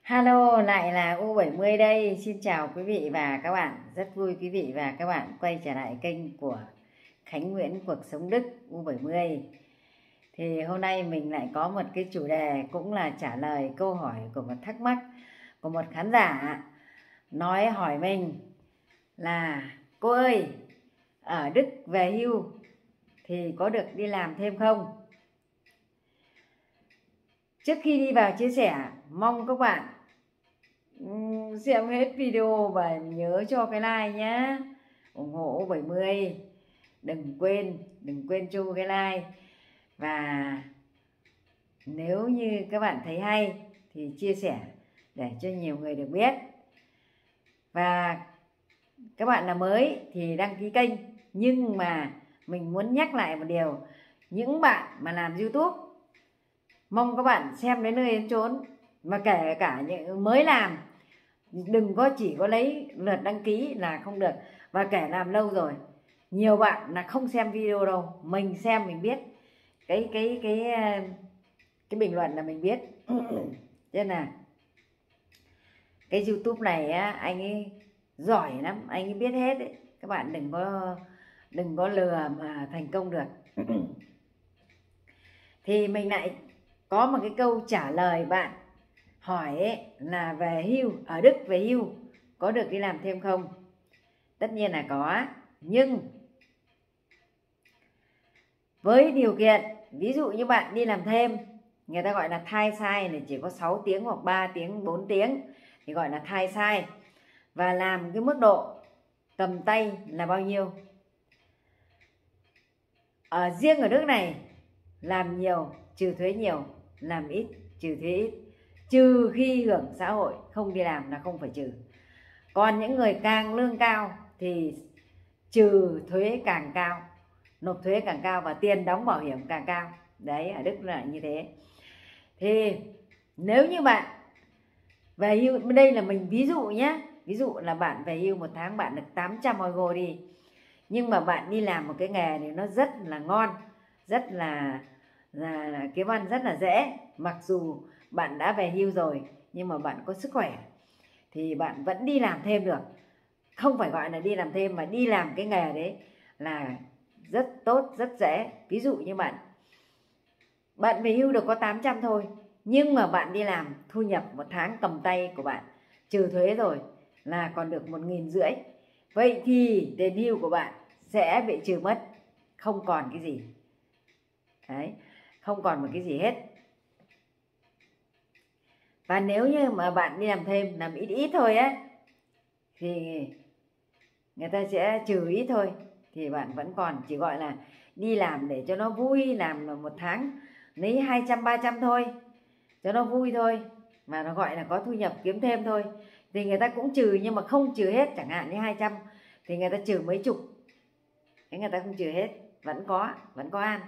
Hello, lại là U70 đây. Xin chào quý vị và các bạn. Rất vui quý vị và các bạn quay trở lại kênh của Khánh Nguyễn Cuộc Sống Đức U70. Thì hôm nay mình lại có một cái chủ đề cũng là trả lời câu hỏi của một thắc mắc của một khán giả hỏi mình là: cô ơi, ở Đức về hưu thì có được đi làm thêm không? Trước khi đi vào chia sẻ, mong các bạn xem hết video và nhớ cho cái like nhé, ủng hộ 70. Đừng quên cho cái like, và nếu như các bạn thấy hay thì chia sẻ để cho nhiều người được biết. Và các bạn là mới thì đăng ký kênh. Nhưng mà mình muốn nhắc lại một điều: những bạn mà làm YouTube, mong các bạn xem đến nơi đến chốn, mà kể cả những mới làm, đừng có chỉ có lấy lượt đăng ký là không được. Và kể làm lâu rồi, nhiều bạn là không xem video đâu, mình xem mình biết, cái bình luận là mình biết. Nên là cái YouTube này á, anh ấy giỏi lắm, anh ấy biết hết ấy. Các bạn đừng có lừa mà thành công được. Thì mình lại có một cái câu trả lời bạn hỏi ấy, là về hưu, ở Đức về hưu có được đi làm thêm không? Tất nhiên là có, nhưng với điều kiện, ví dụ như bạn đi làm thêm, người ta gọi là thai sai này, chỉ có 6 tiếng hoặc 3 tiếng 4 tiếng thì gọi là thai sai. Và làm cái mức độ cầm tay là bao nhiêu? Riêng ở nước này, làm nhiều trừ thuế nhiều, làm ít trừ thuế ít, trừ khi hưởng xã hội, không đi làm là không phải trừ. Còn những người càng lương cao thì trừ thuế càng cao, nộp thuế càng cao, và tiền đóng bảo hiểm càng cao. Đấy, ở Đức là như thế. Thì nếu như bạn về hưu, đây là mình ví dụ nhé, ví dụ là bạn về hưu một tháng bạn được 800 euro đi, nhưng mà bạn đi làm một cái nghề thì nó rất là ngon, rất là kiếm ăn rất là dễ. Mặc dù bạn đã về hưu rồi nhưng mà bạn có sức khỏe thì bạn vẫn đi làm thêm được. Không phải gọi là đi làm thêm, mà đi làm cái nghề đấy là rất tốt, rất dễ. Ví dụ như bạn về hưu được có 800 thôi, nhưng mà bạn đi làm, thu nhập một tháng cầm tay của bạn trừ thuế rồi là còn được 1.500. Vậy thì tiền hưu của bạn sẽ bị trừ mất, không còn cái gì. Đấy, không còn một cái gì hết. Và nếu như mà bạn đi làm thêm, làm ít ít thôi á, thì người ta sẽ trừ ít thôi, thì bạn vẫn còn, chỉ gọi là đi làm để cho nó vui, làm một tháng lấy 200-300 thôi, cho nó vui thôi, mà nó gọi là có thu nhập kiếm thêm thôi. Thì người ta cũng trừ, nhưng mà không trừ hết. Chẳng hạn như 200 thì người ta trừ mấy chục, thế người ta không trừ hết, vẫn có ăn.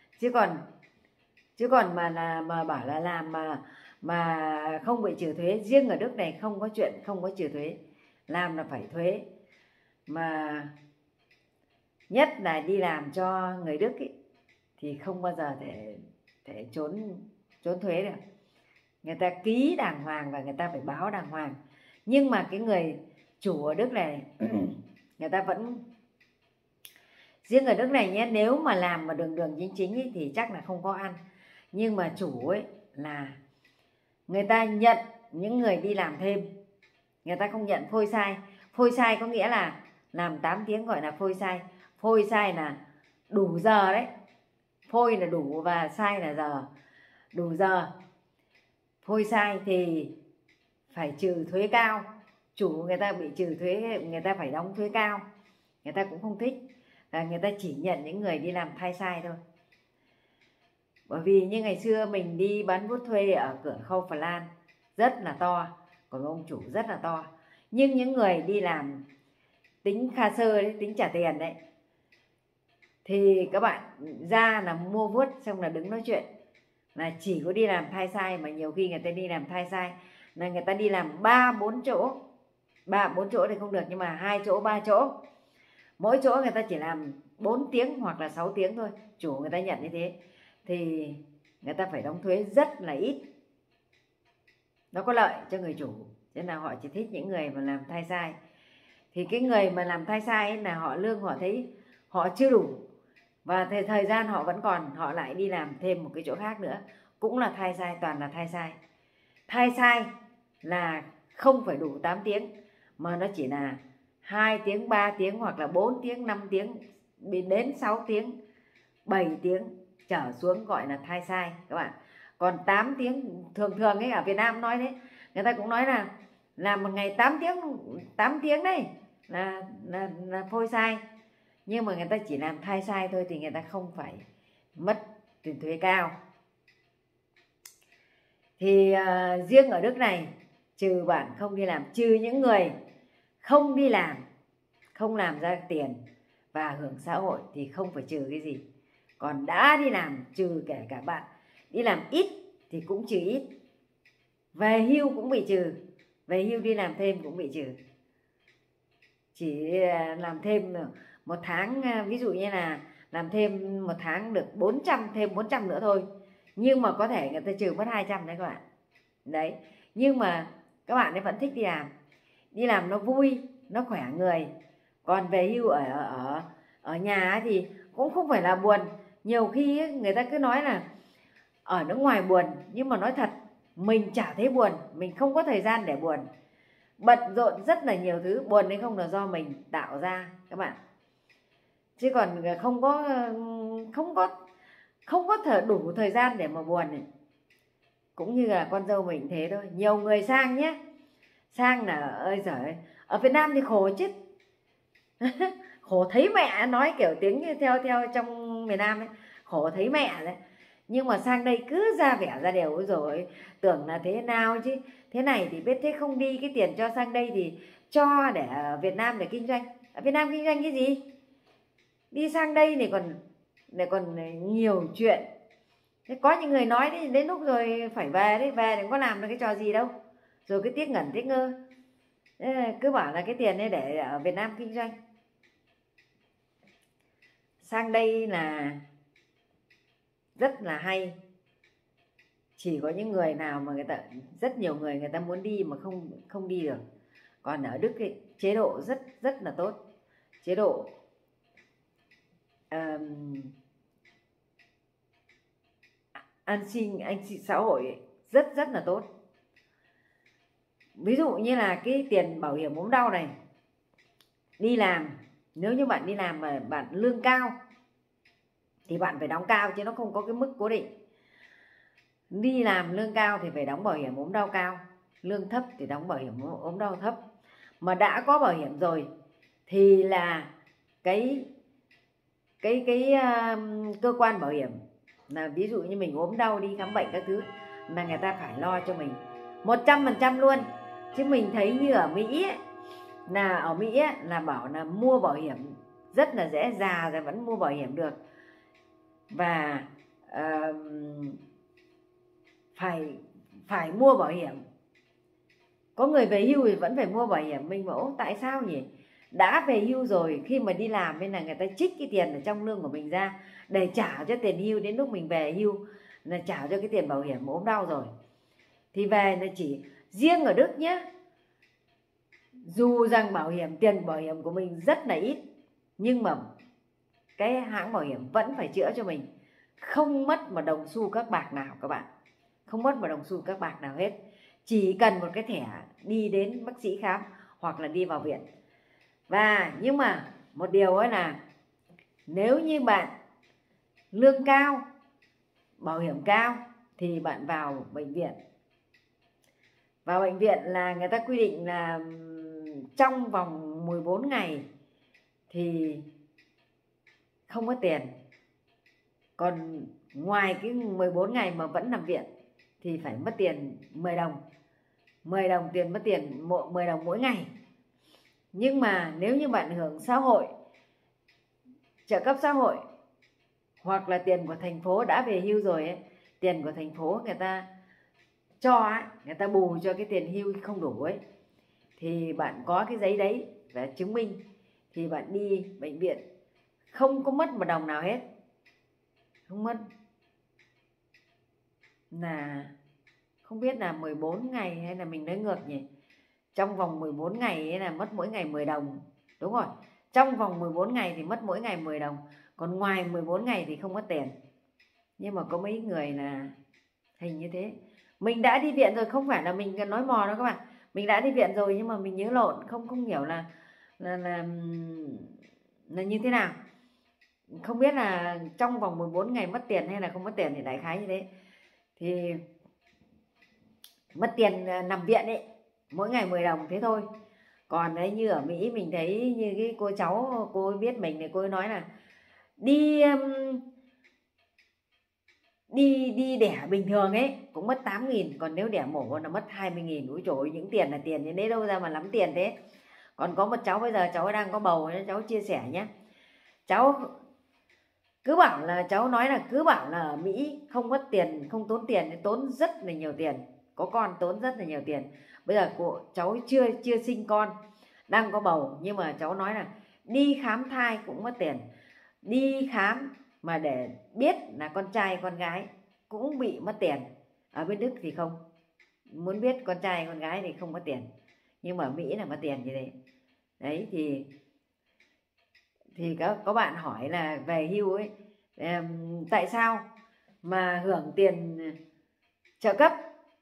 Chứ còn mà bảo là làm mà không bị trừ thuế, riêng ở Đức này không có chuyện không có trừ thuế, làm là phải thuế. Mà nhất là đi làm cho người Đức ý, thì không bao giờ thể trốn thuế được. Người ta ký đàng hoàng và người ta phải báo đàng hoàng. Nhưng mà cái người chủ ở Đức này người ta vẫn, riêng ở Đức này nhé, nếu mà làm mà đường chính ấy, thì chắc là không có ăn. Nhưng mà chủ ấy là người ta nhận những người đi làm thêm, người ta không nhận phôi sai. Phôi sai có nghĩa là làm 8 tiếng gọi là phôi sai. Phôi sai là đủ giờ đấy, phôi là đủ và sai là giờ, đủ giờ. Phôi sai thì phải trừ thuế cao, chủ người ta bị trừ thuế, người ta phải đóng thuế cao, người ta cũng không thích. Và người ta chỉ nhận những người đi làm thai sai thôi. Bởi vì như ngày xưa mình đi bán vuốt thuê ở cửa khâu Phần Lan rất là to, còn ông chủ rất là to. Nhưng những người đi làm tính kha sơ đấy, tính trả tiền đấy, thì các bạn ra là mua vuốt xong là đứng nói chuyện, là chỉ có đi làm thai sai. Mà nhiều khi người ta đi làm thai sai là người ta đi làm 3-4 chỗ. 3-4 chỗ thì không được, nhưng mà 2 chỗ 3 chỗ, mỗi chỗ người ta chỉ làm 4 tiếng hoặc là 6 tiếng thôi, chủ người ta nhận như thế, thì người ta phải đóng thuế rất là ít. nó có lợi cho người chủ, nên là họ chỉ thích những người mà làm thai sai. Thì cái người mà làm thai sai ấy là họ lương họ thấy họ chưa đủ, và thời gian họ vẫn còn, họ lại đi làm thêm một cái chỗ khác nữa, cũng là thai sai, toàn là thai sai. Thai sai là không phải đủ 8 tiếng, mà nó chỉ là 2 tiếng, 3 tiếng, hoặc là 4 tiếng, 5 tiếng, đến 6 tiếng, 7 tiếng trở xuống gọi là thai sai các bạn. Còn 8 tiếng thường ấy, ở Việt Nam nói đấy, người ta cũng nói là làm một ngày 8 tiếng đấy là phôi sai. Nhưng mà người ta chỉ làm thai sai thôi, thì người ta không phải mất tiền thuế cao. Thì riêng ở nước này, trừ bạn không đi làm, trừ những người không đi làm, không làm ra tiền và hưởng xã hội thì không phải trừ cái gì. Còn đã đi làm, trừ kể cả bạn đi làm ít thì cũng trừ ít. Về hưu cũng bị trừ, về hưu đi làm thêm cũng bị trừ. Chỉ làm thêm một tháng, ví dụ như là làm thêm một tháng được 400, thêm 400 nữa thôi, nhưng mà có thể người ta trừ mất 200 đấy các bạn. Đấy, nhưng mà các bạn ấy vẫn thích đi làm nó vui, nó khỏe người. Còn về hưu ở nhà thì cũng không phải là buồn. Nhiều khi người ta cứ nói là ở nước ngoài buồn, nhưng mà nói thật mình chả thấy buồn, mình không có thời gian để buồn. Bận rộn rất là nhiều thứ, buồn hay không là do mình tạo ra các bạn, chứ còn không có đủ thời gian để mà buồn này. Cũng như là con dâu mình thế thôi. Nhiều người sang nhé, sang là ơi giời, ở Việt Nam thì khổ chết. Khổ thấy mẹ, nói kiểu tiếng theo trong miền Nam ấy, khổ thấy mẹ đấy. Nhưng mà sang đây cứ ra vẻ ra đều rồi, tưởng là thế nào chứ. Thế này thì biết thế không đi, cái tiền cho sang đây thì cho để ở Việt Nam để kinh doanh. Ở Việt Nam kinh doanh cái gì? Đi sang đây này còn nhiều chuyện. Thế có những người nói đấy, đến lúc rồi phải về đấy, về đừng có làm được cái trò gì đâu, rồi cứ tiếc ngẩn tiếc ngơ. Cứ bảo là cái tiền ấy để ở Việt Nam kinh doanh. Sang đây là rất là hay. Chỉ có những người nào mà rất nhiều người ta muốn đi mà không đi được. Còn ở Đức ấy, chế độ rất là tốt. Chế độ an sinh xã hội ấy, rất là tốt. Ví dụ như là cái tiền bảo hiểm ốm đau này, đi làm, nếu như bạn đi làm mà bạn lương cao thì bạn phải đóng cao, chứ nó không có cái mức cố định. Đi làm lương cao thì phải đóng bảo hiểm ốm đau cao, lương thấp thì đóng bảo hiểm ốm đau thấp. Mà đã có bảo hiểm rồi thì là cái cơ quan bảo hiểm, là ví dụ như mình ốm đau đi khám bệnh các thứ, là người ta phải lo cho mình 100% luôn. Chứ mình thấy như ở Mỹ ấy, là bảo là mua bảo hiểm rất là dễ, già rồi vẫn mua bảo hiểm được. Và phải mua bảo hiểm. Có người về hưu thì vẫn phải mua bảo hiểm. Mình bảo tại sao nhỉ? Đã về hưu rồi, khi mà đi làm nên là người ta trích cái tiền ở trong lương của mình ra để trả cho tiền hưu, đến lúc mình về hưu là trả cho cái tiền bảo hiểm ốm đau rồi. Thì về là chỉ riêng ở Đức nhé, dù rằng tiền bảo hiểm của mình rất là ít, nhưng mà cái hãng bảo hiểm vẫn phải chữa cho mình, không mất một đồng xu các bạc nào các bạn, không mất một đồng xu các bạc nào hết. Chỉ cần một cái thẻ đi đến bác sĩ khám hoặc là đi vào viện. Và nhưng mà một điều ấy là nếu như bạn lương cao, bảo hiểm cao thì bạn vào bệnh viện. Vào bệnh viện là người ta quy định là trong vòng 14 ngày thì không có tiền. Còn ngoài cái 14 ngày mà vẫn nằm viện thì phải mất tiền 10 đồng. 10 đồng tiền mất tiền 10 đồng mỗi ngày. Nhưng mà nếu như bạn hưởng xã hội, trợ cấp xã hội hoặc là tiền của thành phố, đã về hưu rồi ấy, tiền của thành phố người ta cho ấy, người ta bù cho cái tiền hưu không đủ ấy, thì bạn có cái giấy đấy để chứng minh thì bạn đi bệnh viện không có mất một đồng nào hết, không mất, là không biết là 14 ngày hay là mình nói ngược nhỉ. Trong vòng 14 ngày ấy là mất mỗi ngày 10 đồng. Đúng rồi, trong vòng 14 ngày thì mất mỗi ngày 10 đồng, còn ngoài 14 ngày thì không mất tiền. Nhưng mà có mấy người là hình như thế. Mình đã đi viện rồi, không phải là mình nói mò đâu các bạn. Mình đã đi viện rồi nhưng mà mình nhớ lộn, không hiểu là như thế nào. Không biết là trong vòng 14 ngày mất tiền hay là không mất tiền, thì đại khái như thế. Thì mất tiền nằm viện ấy, mỗi ngày 10 đồng thế thôi. Còn đấy như ở Mỹ mình thấy như cái cô cháu, cô ấy biết mình thì cô ấy nói là đi đẻ bình thường ấy cũng mất 8.000, còn nếu đẻ mổ là mất 20.000. Úi trời ơi, những tiền là tiền, đến đâu ra mà lắm tiền thế. Còn có một cháu bây giờ cháu ấy đang có bầu, cháu chia sẻ nhé. Cháu cứ bảo là, cháu nói là cứ bảo là ở Mỹ không mất tiền, không tốn tiền, tốn rất là nhiều tiền. Có con tốn rất là nhiều tiền. Bây giờ cháu chưa sinh con, đang có bầu, nhưng mà cháu nói là đi khám thai cũng mất tiền. Đi khám mà để biết là con trai con gái cũng bị mất tiền. Ở bên Đức thì không, muốn biết con trai con gái thì không mất tiền, nhưng mà ở Mỹ là mất tiền như thế. Đấy thì có bạn hỏi là về hưu ấy, tại sao mà hưởng tiền trợ cấp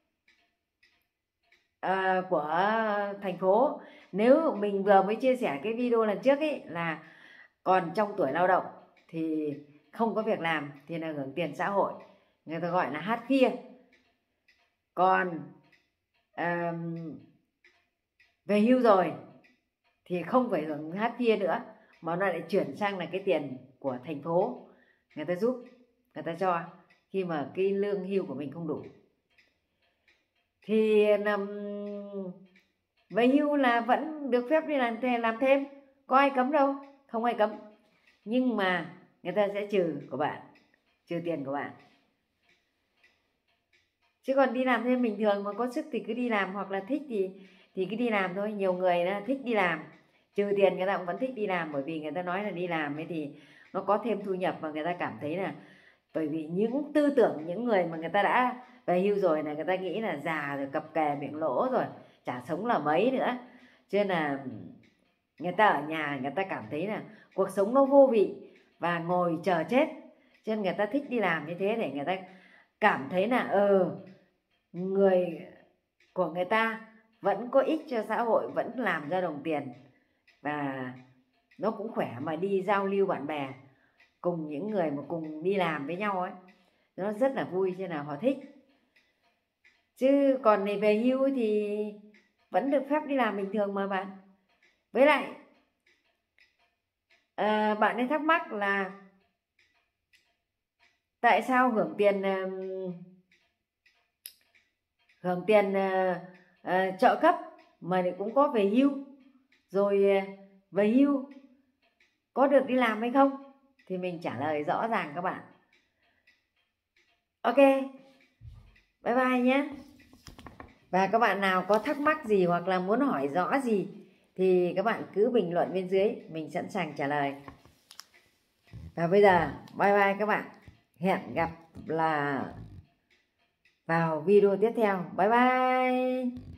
của thành phố. Nếu mình vừa mới chia sẻ cái video lần trước ấy là còn trong tuổi lao động thì không có việc làm thì là hưởng tiền xã hội, người ta gọi là hát kia. Còn về hưu rồi thì không phải hưởng hát kia nữa, mà nó lại chuyển sang là cái tiền của thành phố, người ta giúp, người ta cho khi mà cái lương hưu của mình không đủ. Thì về hưu là vẫn được phép đi làm thêm, có ai cấm đâu, không ai cấm. Nhưng mà người ta sẽ trừ của bạn, trừ tiền của bạn. Chứ còn đi làm thêm bình thường mà có sức thì cứ đi làm, hoặc là thích thì cứ đi làm thôi. Nhiều người đã thích đi làm, trừ tiền người ta cũng vẫn thích đi làm, bởi vì người ta nói là đi làm ấy thì nó có thêm thu nhập, và người ta cảm thấy là, bởi vì những tư tưởng những người mà người ta đã về hưu rồi là người ta nghĩ là già rồi, cập kè miệng lỗ rồi, chả sống là mấy nữa, cho nên là người ta ở nhà người ta cảm thấy là cuộc sống nó vô vị và ngồi chờ chết, cho nên người ta thích đi làm như thế để người ta cảm thấy là người của người ta vẫn có ích cho xã hội, vẫn làm ra đồng tiền, và nó cũng khỏe mà đi giao lưu bạn bè cùng những người mà cùng đi làm với nhau ấy, nó rất là vui, cho nên là họ thích. Chứ còn này về hưu thì vẫn được phép đi làm bình thường mà bạn. Với lại bạn ấy thắc mắc là tại sao hưởng tiền trợ cấp mà lại cũng có về hưu, rồi về hưu có được đi làm hay không, thì mình trả lời rõ ràng các bạn. Ok, bye bye nhé. Và các bạn nào có thắc mắc gì hoặc là muốn hỏi rõ gì thì các bạn cứ bình luận bên dưới, mình sẵn sàng trả lời. Và bây giờ bye bye các bạn, hẹn gặp là vào video tiếp theo. Bye bye.